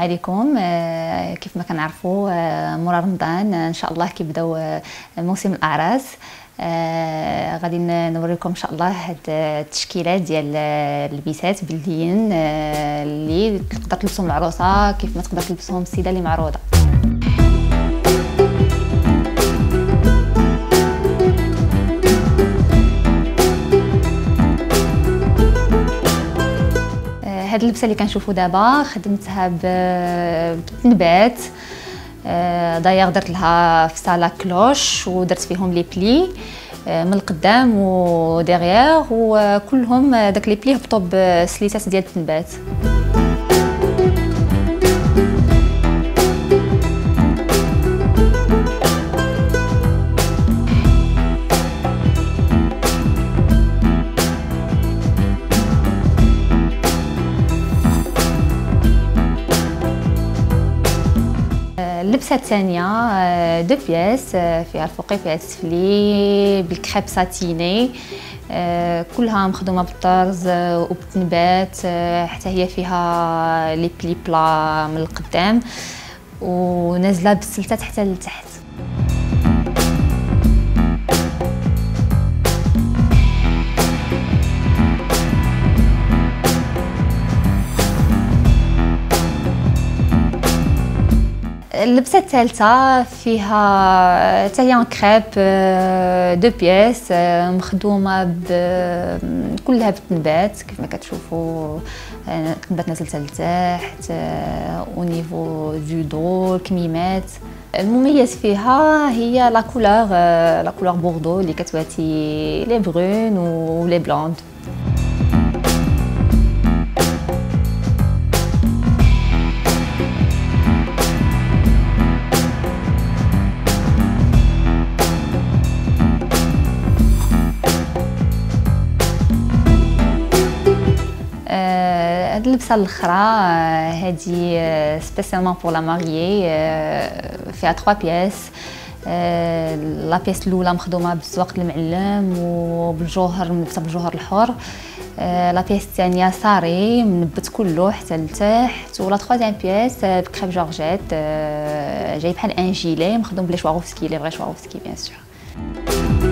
عليكم. كيف ما كنعرفوا مورا رمضان ان شاء الله كيبداو موسم الاعراس. غادي نوريكم ان شاء الله هاد التشكيلات ديال اللبسات بلديين اللي تقدر تلبسهم العروسه كيف ما تقدر تلبسهم السيده اللي معروضه. هاد اللبسه اللي كنشوفوا دابا خدمتها بالتنبات. دايوغ درت لها في صاله كلوش ودرت فيهم لي بلي من القدام وديغيير، وكلهم داك لي بلي هبطوا بسليسات ديال التنبات. اللبسه الثانيه دو بياس، فيها الفوقي فيها السفلي بالكريب ساتيني، كلها مخدومه بالطرز وبالتنبات، حتى هي فيها لي بلي بلا من القدام ونازله بالسلتات حتى لتحت. اللبسه الثالثه فيها حتى هي كريب دو بياس، مخدومه كلها بالتنبات كيف ما كتشوفوا. التنبات نازل حتى لتحت او نيفو دو دو الكميمات. المميز فيها هي لا كولور بوردو اللي كتواتي لي برون و لي بلوند. هاد اللبسه الاخرى هادي سبيسيالمون بور لا ماريي، فيها 3 بياس. لا بياس الاولى مخدومه بالزواق المعلم وبالجوهر، منبته بالجوهر الحر. لا بياس الثانيه صاري منبت كله حتى لتحت، ولا 3 بياس بكريب جورجيت جاي بحال ان جيلي مخدوم بلي شواروفسكي، لي فغي شواروفسكي بيان سور.